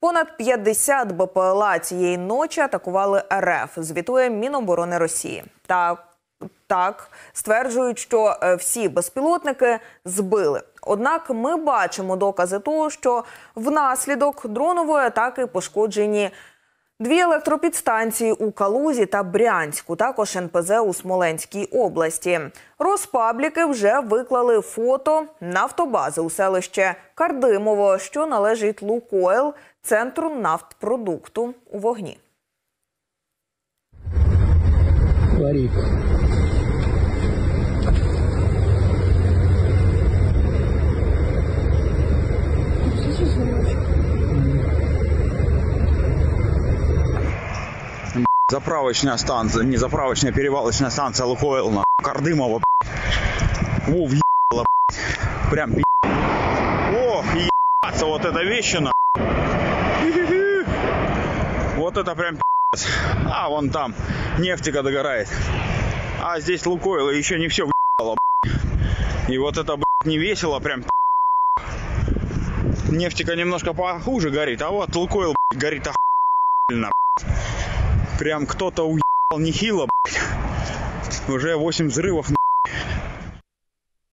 Понад 50 БПЛА цієї ночі атакували РФ, звітує Міноборони Росії. Так, стверджують, що всі безпілотники збили. Однак ми бачимо докази того, що внаслідок дронової атаки пошкоджені 2 електропідстанції у Калузі та Брянську, також НПЗ у Смоленській області. Розпабліки вже виклали фото нафтобази у селище Кардимово, що належить «Лукойл», центру нафтпродукту, у вогні. Заправочная станция, не заправочная, перевалочная станция «Лукойл», на Кардымово, о, въебало, прям пи***. О, ебаться, вот эта вещина. Вот это прям пи***. А, вон там нефтика догорает. А здесь «Лукойл», и еще не все въебало, и вот это, не весело, прям пи***. Нефтика немножко похуже горит, а вот «Лукойл», горит охуенно. Прям кто-то уебал нехило, уже 8 взрывов.